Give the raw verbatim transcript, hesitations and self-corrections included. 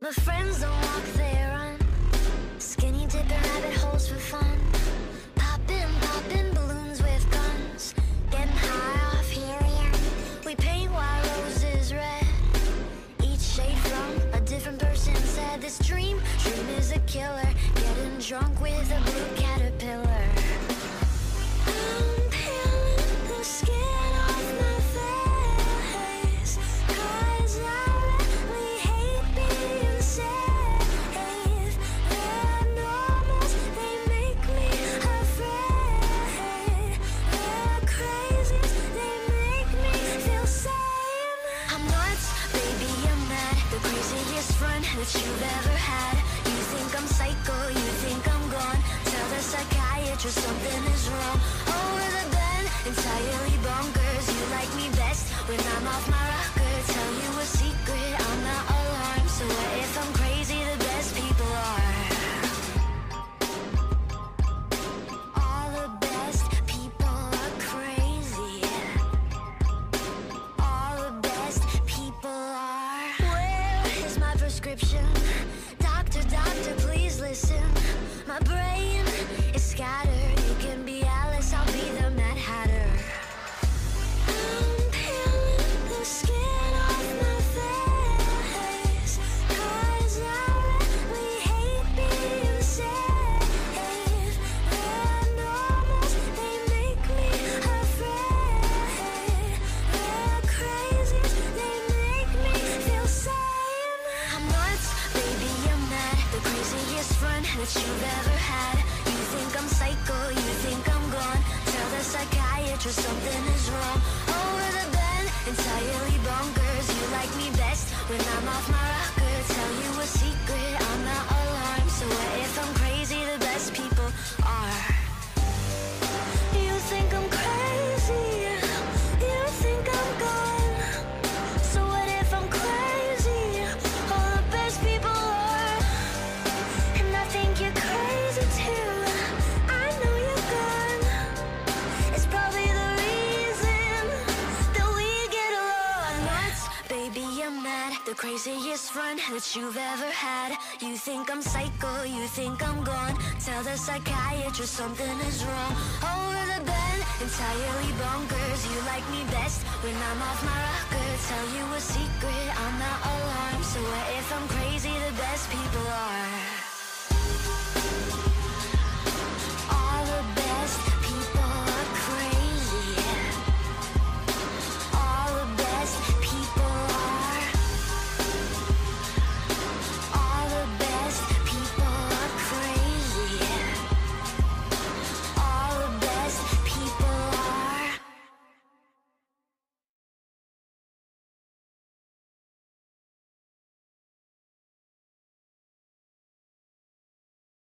My friends don't walk, they run. Skinny dipping rabbit holes for fun. Popping, popping balloons with guns. Getting high off helium. We paint white roses red. Each shade from a different person said this dream, dream is a killer. Getting drunk with a blue caterpillar. I'm peeling the skin off my face, 'cause I really hate being safe. The normals, they make me afraid. The crazies, they make me feel sane. I'm nuts, baby, I'm mad. The craziest friend that you've ever had. You think I'm psycho, you think I'm gone. Tell the psychiatrist something is wrong. Over the bend, entirely bonkers. You like me best when I'm off my rocker. Tell you a secret, I'm not alarmed. So what if I'm crazy? The best people are. All the best people are crazy. All the best people are. Where is my prescription? Doctor, doctor, please listen. My brain is scattered. You can be Alice, I'll be the Mad Hatter. I'm peeling the skin off my face, 'cause I really hate being safe. The normals, they make me afraid. The crazies, they make me feel sane. I'm nuts, baby, I'm mad. The craziest friend that you've ever had. You think I'm psycho, you think I'm gone. Tell the psychiatrist something is wrong. Over the bend, entirely bonkers. You like me best when I'm off my rocker. Tell you a secret, I'm not alarmed. So what if I'm crazy? The best people are. You think I'm crazy, you think I'm gone. So what if I'm crazy? All the best people are. And I think you're crazy too. I know you're gone. It's probably the reason that we get along. Nuts, baby, I'm mad. The craziest friend that you've ever had. You think I'm psycho, you think I'm gone. Tell the psychiatrist something is wrong. Over the bend, entirely bonkers. You like me best when I'm off my rocker. Tell you a secret, I'm not alarmed. So what if I'm crazy? The best people are.